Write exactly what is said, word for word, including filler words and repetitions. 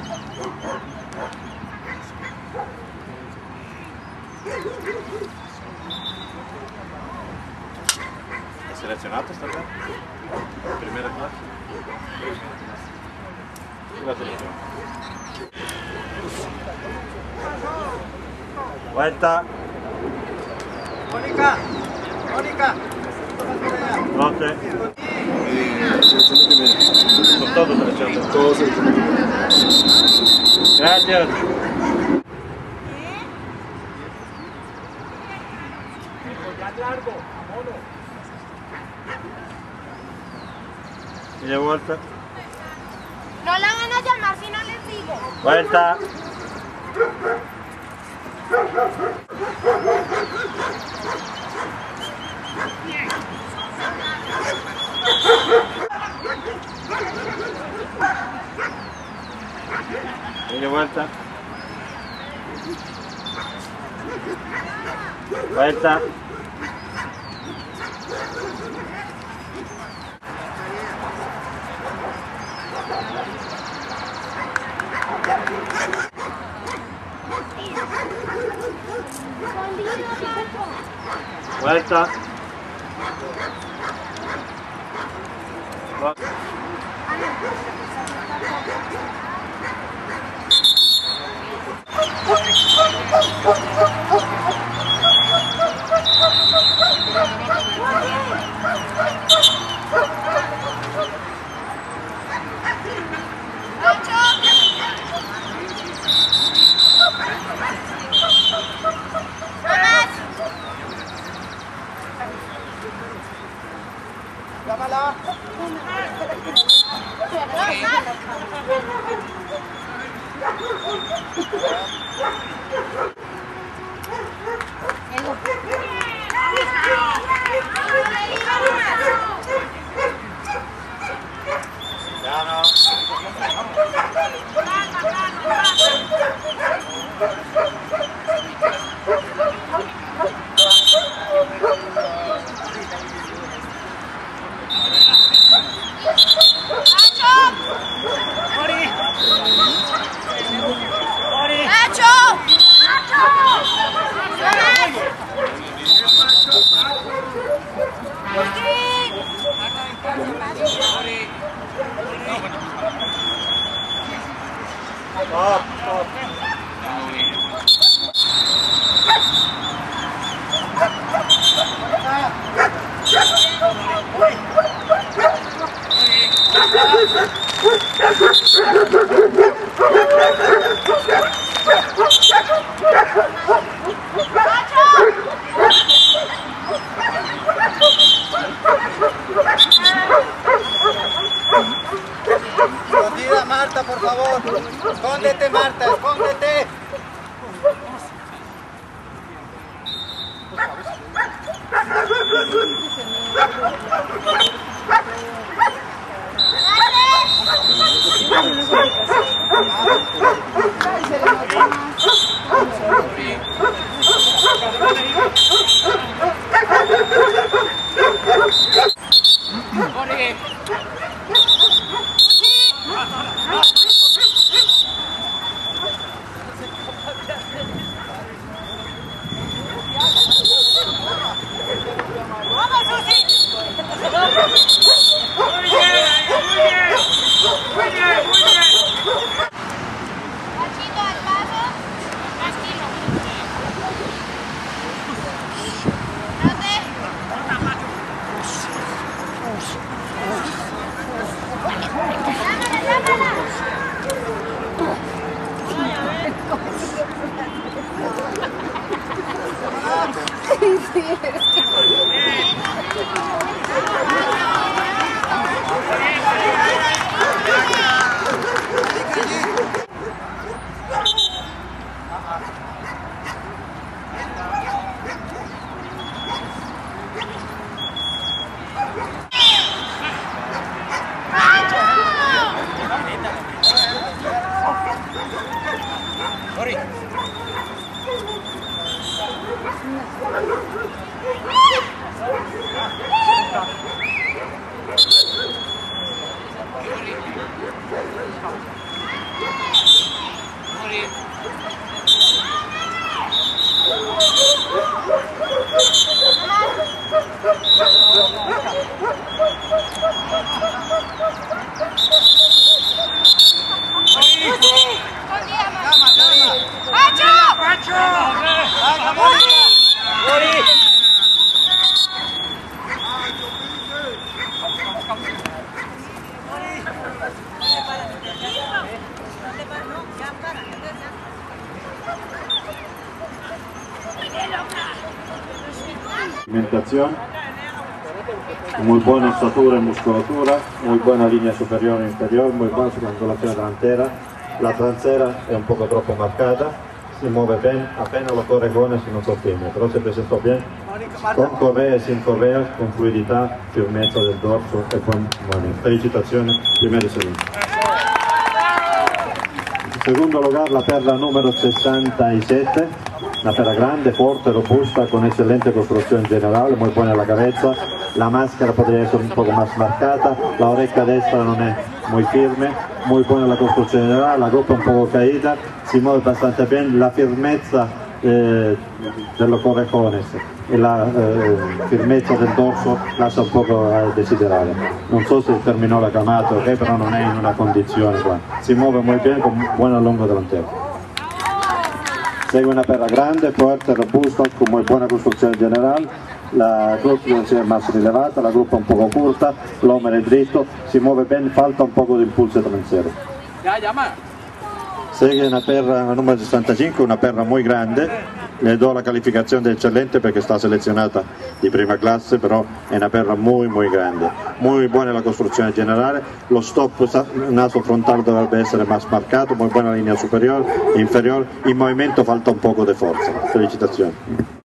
¿È selezionato stasera? Primera classe? La selezione. Vuelta. Mónica, Mónica. Notte. Selezionati bene. Sono todo selezionato. Todo selezionati bene. Gracias. Largo, mono. Media vuelta. No la van a llamar si no les digo. Vuelta. Media vuelta. Vuelta. Vuelta. Llámala. Ya no. Stop, stop. Escondida, Marta, por favor. Escóndete, Marta, escóndete. alimentación, muy buena estatura y musculatura, muy buena línea superior e inferior, muy buena circolación delantera, la trasera è un poco troppo marcata, si muove bien, apenas los correjones no sostiene, pero se presentó bien, con correa y sin correa, con fluidità, firmezza del dorso e con buone felicitazioni, primero y segundo. In secondo lugar la perla numero sessantasette, una perla grande, forte, robusta, con excelente construcción general, muy buena la cabeza, la máscara podría ser un poco más marcata, la oreja destra non è muy firme, muy buena la construcción general, la copa un poco caída, si mueve bastante bien, la firmezza eh, de los correjones e la eh, firmezza del dorso lascia un poco a desiderare. Non so se terminò la camata, okay, però non è in una condizione qua. Si muove molto bene con buon allungo delantero. Segue una perla grande, forte, robusta, con muy buena costruzione generale. La costruzione è más rilevata, la gruppa un poco curta, l'uomo è dritto, si muove bene, falta un poco di impulso trasero. Segue una perla numero sessantacinque, una perla muy grande, le do la calificazione di eccellente perché sta selezionata di prima classe, però è una perla muy muy grande, muy buona la costruzione generale, lo stop naso frontale dovrebbe essere más marcato, muy buona linea superiore e inferiore, il movimento falta un poco di forza. Felicitazioni.